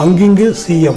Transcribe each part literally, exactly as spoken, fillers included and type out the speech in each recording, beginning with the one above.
அங்கிங்கு CM.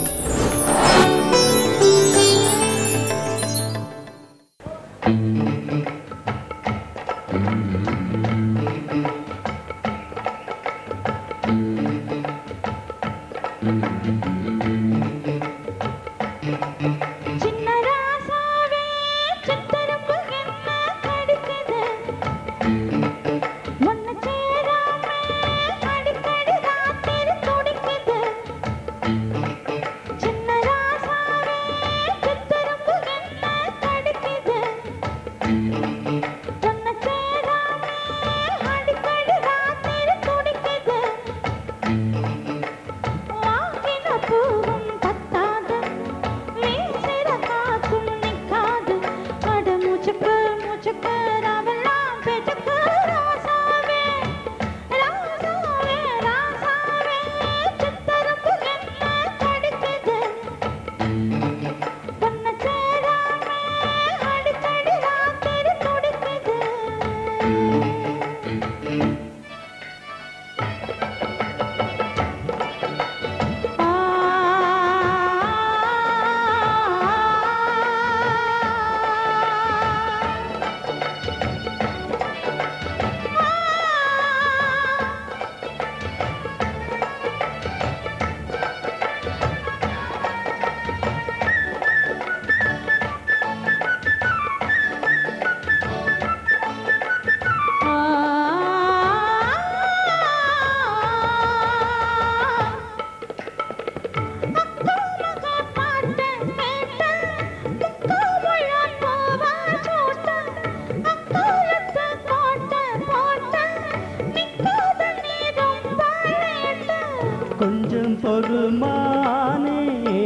கொஞ்சம் பொறுமானே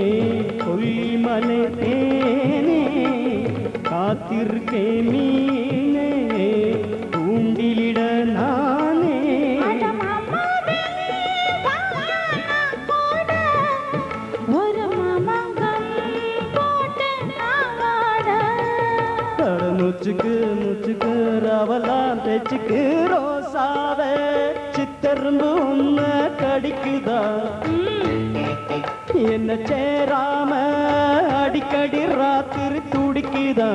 கொல்லிமலை தேனே காத்திருக்கே மீனே தூண்டிலிட நானே முச்சுக்கு முச்சுக்கு ரவலாம் பேச்சுக்கு ரோசாவே சித்தரும்பு உன்ன கடிக்குதா என்ன சேராம அடிக்கடி ராத்திரி துடிக்குதா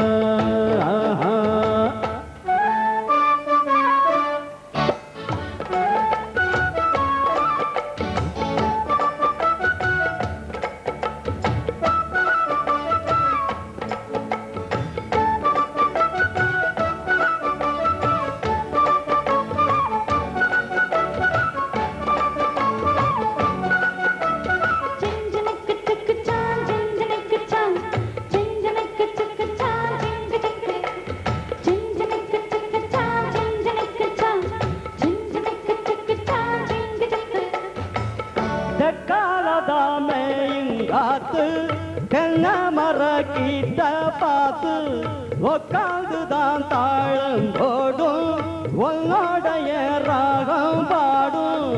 மரக்கிட்ட பார்த்து உக்காந்துதான் தாழம் போடும் உன்னோடைய ராகம் பாடும்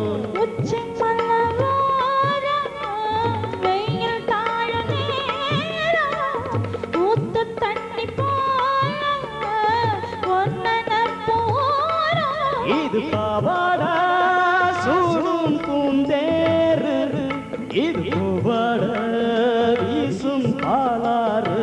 இது பாவாட சூடும் பூந்தேரு இது பூவாட வீசும் பாலாறு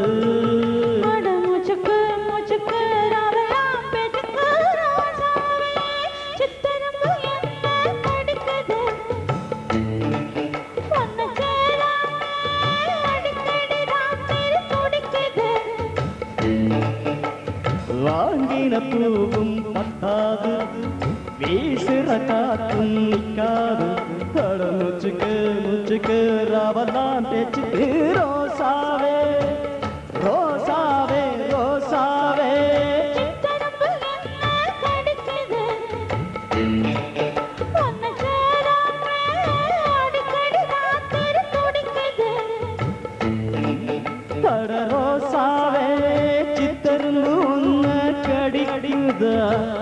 வாங்கின பூவும் பத்தாது வீசுற காத்தும் நிக்காது தட முச்சுக்கு முச்சுக்கு ரவலாம் பேச்சுக்கு ரோசாவே ரோசாவே ரோசாவே தட ரோசாவே சித்தரும்பு உன்ன கடிக்குதா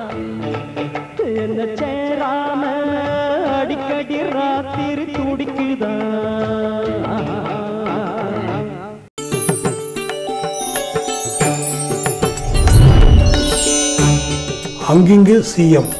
என்ன சேராம அடிக்கடி ராத்திரி துடிக்குதா அங்கிங்கு சிஎம்.